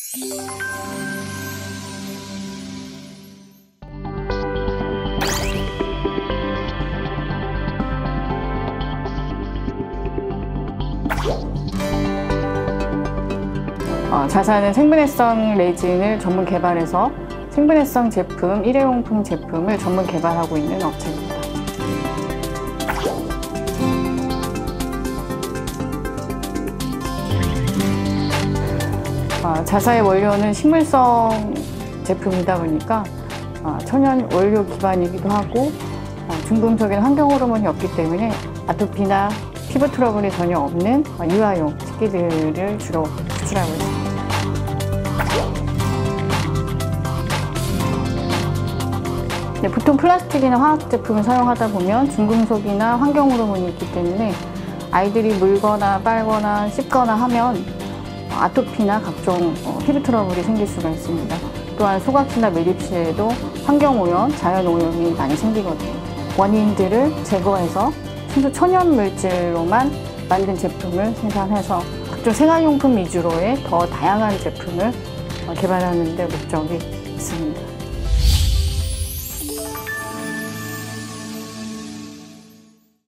자사는 생분해성 레진을 전문 개발해서 생분해성 제품, 일회용품 제품을 전문 개발하고 있는 업체입니다. 자사의 원료는 식물성 제품이다 보니까 천연 원료 기반이기도 하고 중금속인 환경 호르몬이 없기 때문에 아토피나 피부 트러블이 전혀 없는 유아용 식기들을 주로 수출하고 있습니다. 보통 플라스틱이나 화학 제품을 사용하다 보면 중금속이나 환경 호르몬이 있기 때문에 아이들이 물거나 빨거나 씹거나 하면 아토피나 각종 피부 트러블이 생길 수가 있습니다. 또한 소각시나 밀립시에도 환경오염, 자연오염이 많이 생기거든요. 원인들을 제거해서 순수 천연 물질로만 만든 제품을 생산해서 각종 생활용품 위주로의 더 다양한 제품을 개발하는 데 목적이 있습니다.